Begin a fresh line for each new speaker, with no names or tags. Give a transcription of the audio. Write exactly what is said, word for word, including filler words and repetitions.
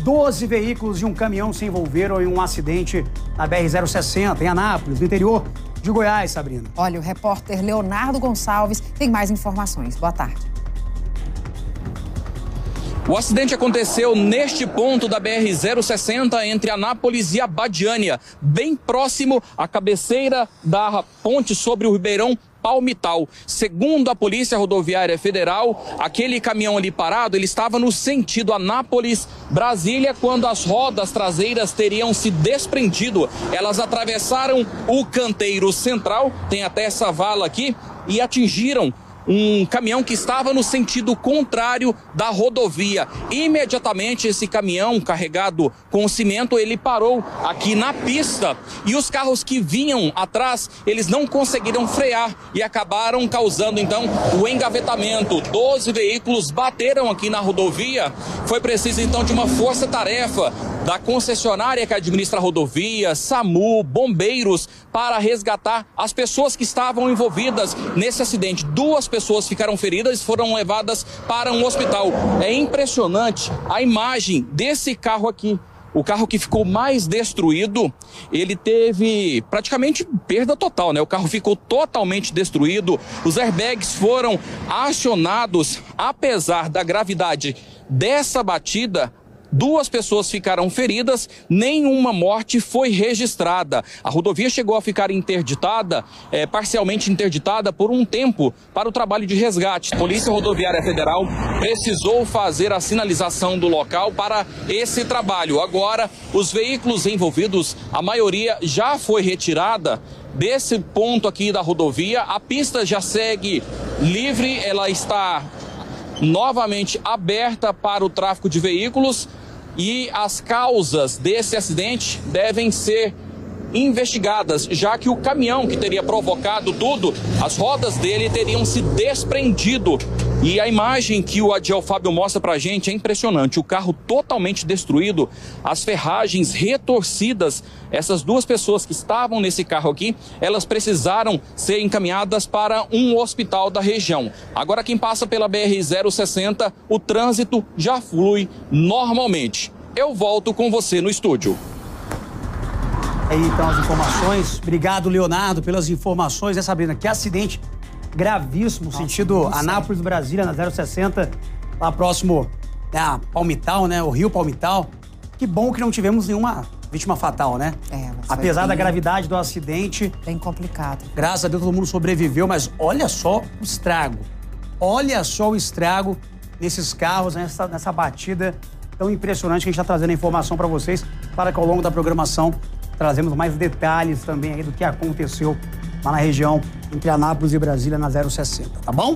doze veículos e um caminhão se envolveram em um acidente na B R zero sessenta, em Anápolis, no interior de Goiás, Sabrina.
Olha, o repórter Leonardo Gonçalves tem mais informações. Boa tarde.
O acidente aconteceu neste ponto da B R zero sessenta entre Anápolis e Abadiânia, bem próximo à cabeceira da ponte sobre o Ribeirão Palmital. Segundo a Polícia Rodoviária Federal, aquele caminhão ali parado, ele estava no sentido Anápolis-Brasília quando as rodas traseiras teriam se desprendido. Elas atravessaram o canteiro central, tem até essa vala aqui, e atingiram um caminhão que estava no sentido contrário da rodovia. Imediatamente esse caminhão carregado com cimento, ele parou aqui na pista e os carros que vinham atrás, eles não conseguiram frear e acabaram causando então o engavetamento. doze veículos bateram aqui na rodovia. Foi preciso então de uma força-tarefa da concessionária que administra a rodovia, SAMU, bombeiros, para resgatar as pessoas que estavam envolvidas nesse acidente. Duas pessoas ficaram feridas e foram levadas para um hospital. É impressionante a imagem desse carro aqui. O carro que ficou mais destruído, ele teve praticamente perda total, né? O carro ficou totalmente destruído, os airbags foram acionados. Apesar da gravidade dessa batida, duas pessoas ficaram feridas, nenhuma morte foi registrada. A rodovia chegou a ficar interditada, é, parcialmente interditada por um tempo para o trabalho de resgate. A Polícia Rodoviária Federal precisou fazer a sinalização do local para esse trabalho. Agora, os veículos envolvidos, a maioria já foi retirada desse ponto aqui da rodovia. A pista já segue livre, ela está novamente aberta para o tráfego de veículos e as causas desse acidente devem ser investigadas, já que o caminhão que teria provocado tudo, as rodas dele teriam se desprendido. E a imagem que o Adiel Fábio mostra pra gente é impressionante. O carro totalmente destruído, as ferragens retorcidas. Essas duas pessoas que estavam nesse carro aqui, elas precisaram ser encaminhadas para um hospital da região. Agora quem passa pela B R zero sessenta, o trânsito já flui normalmente. Eu volto com você no estúdio.
Aí então as informações. Obrigado, Leonardo, pelas informações, né, Sabrina? Que acidente gravíssimo, Nossa, sentido Anápolis, Brasília, na zero sessenta, lá próximo a Palmital, né? O Rio Palmital. Que bom que não tivemos nenhuma vítima fatal, né?
É,
apesar
bem,
da gravidade do acidente.
Bem complicado.
Graças a Deus todo mundo sobreviveu, mas olha só o estrago. Olha só o estrago nesses carros, nessa, nessa batida tão impressionante que a gente está trazendo a informação para vocês, para que ao longo da programação trazemos mais detalhes também aí do que aconteceu lá na região entre Anápolis e Brasília na zero sessenta, tá bom?